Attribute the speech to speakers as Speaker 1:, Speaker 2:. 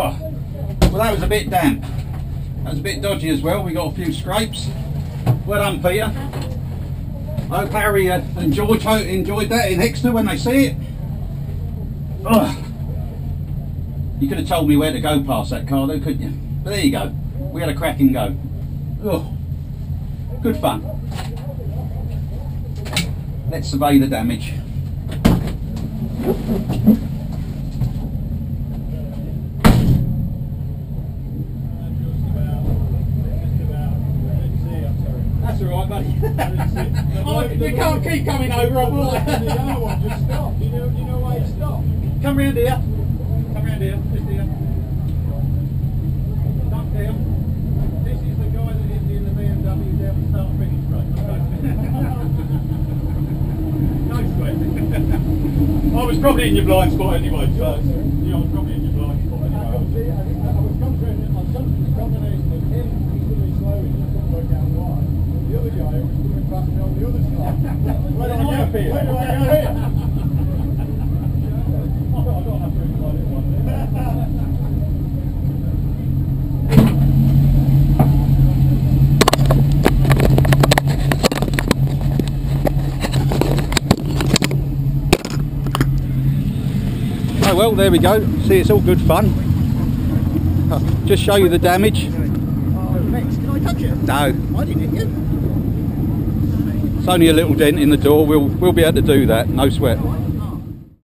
Speaker 1: Oh, well, that was a bit damp. That was a bit dodgy as well. We got a few scrapes. Well done, Peter. I hope Harry and George enjoyed that in Exeter when they see it. Oh. You could have told me where to go past that car though, couldn't you? But there you go. We had a cracking go. Oh, good fun. Let's survey the damage. That's alright, buddy. You can't keep coming over, I will.
Speaker 2: The other one just stopped. You know why it stopped?
Speaker 1: Come round here. Come round here. Just here. Duck down. This is the guy that hit me in the BMW down the start finish straight. No sweat. I was probably in your blind spot anyway, so I was probably in your blind spot anyway.
Speaker 2: I was comparing it on something, the combination of him really slowing, I couldn't work out why. The other guy was coming back on the other side. Where do I go here? Where do I go here? I don't have to explain it one day.
Speaker 1: Oh well, there we go. See, it's all good fun. Just show you the damage.
Speaker 2: Oh, thanks. Can I touch it?
Speaker 1: No,
Speaker 2: I didn't hit you.
Speaker 1: it's only a little dent in the door. We'll be able to do that. No sweat.